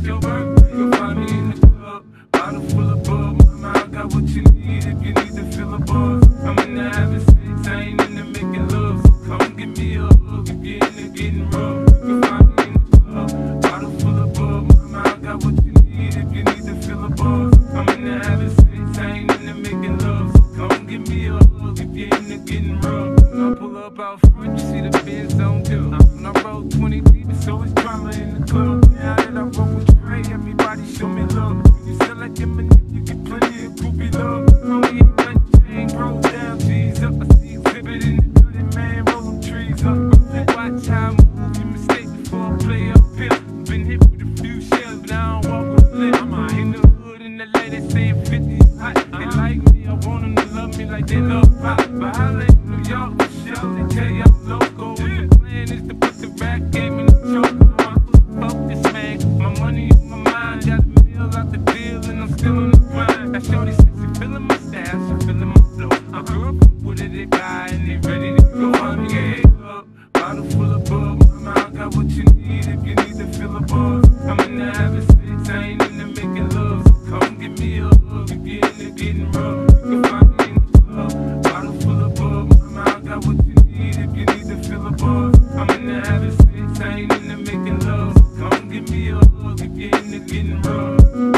your birthday. You'll find me in the club, bottle full of bub. Mama, I got what you need if you need to feel a buzz. I'm in the having sex, I ain't in the making love. So come give me a hug if you're in the getting rough. You'll find me in the club, bottle full of bub. Mama, I got what you need if you need to feel a buzz. I'm in the having sex, I ain't in the making love. So come give me a hug if you're in the getting rough. When I pull up out front, you see the Benz on due. When I roll 20 deep, it's always drama in the club. Now that I roll with Dre, everybody show me love. When you sell like Eminem, you get plenty of groupie love. Only ain't nothing changed, roll down, G's up. I see exhibit in the cutting, man, roll them trees up. Watch how I move, you mistake before I play up here. Been hit with a few shells, but I don't walk with flip. I'm in the hood, in the LA, they saying 50 is hot. They like me, I want them to love me like they love pop. But I like New York, Michelle, they tell you I'm local. The plan is to put the rap game in the choke. Focus, man, my money on my mind. Got a meal out the deal, and I'm still on the grind. That shorty said she feeling my style, she feeling my flow. I grew up with it, they buy, and they ready to go. I'm yeah, up, bottle full of bub. Mama, I got what you need if you need to feel a buzz. I'm in the having sex, I ain't in the making love. So come give me a hug if you're in the getting rough. You can find me in the club, bottle full of bub. Mama, I got what you need if you need to feel a buzz. I'm in the having sex, I ain't in the making love. So come give me a hug if you're in the getting rough.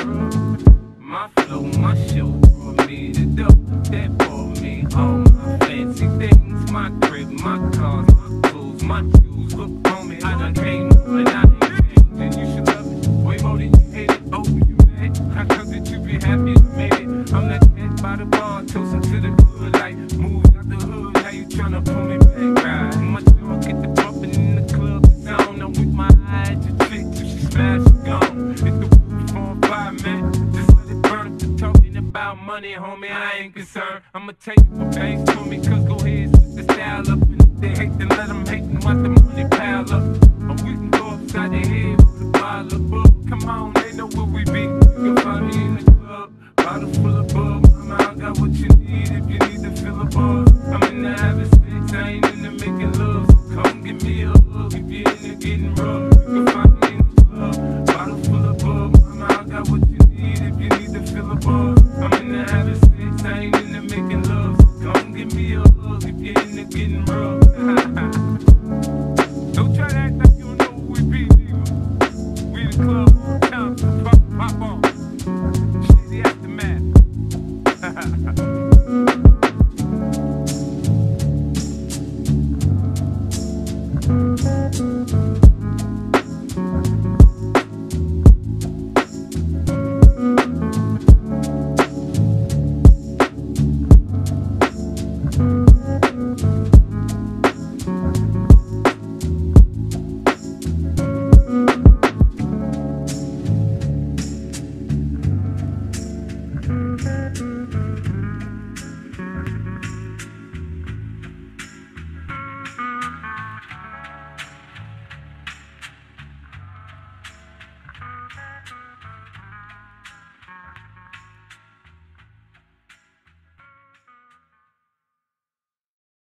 My flow, my show brought me the dope. That brought me all my fancy things. My crib, my cars, my clothes, my shoes. Look on me, I done came up and I ain't changed. You should love it way more than you hate it. Oh, you mad? How come that you be happy you made it? I'm that cat by the bar, toasting to the good. Like, move out the hood, how you tryna pull me back? Right. My dog get the bumping in the club. Sound, I'm with my eyes, the chick till she smash, she gone. Hit the roof on fire, man. Just let it burn. Talking about money, homie, I ain't concerned. I'ma tell you what banks told me, cause go ahead, switch the style up. And if they hate, then let them hate and watch the money pile up. Or we can go upside their head with a bottle of bub. Come on, they know where we be. You can find me in the club, bottle full of bub. Mama, I got what you need if you need to feel a buzz. I'm in the having sex, I ain't in the making love. So come give me a hug if you're in the getting rough. You can find me in the club, bottle full of bub. Mama, I got what you need if you need to feel a buzz. I'm in the having sex, I ain't in the making love. So come give me a hug if you're in the getting rough. Don't try to act like you don't know who we be, nigga. We in the club all the time, so pop on. Shit, the aftermath.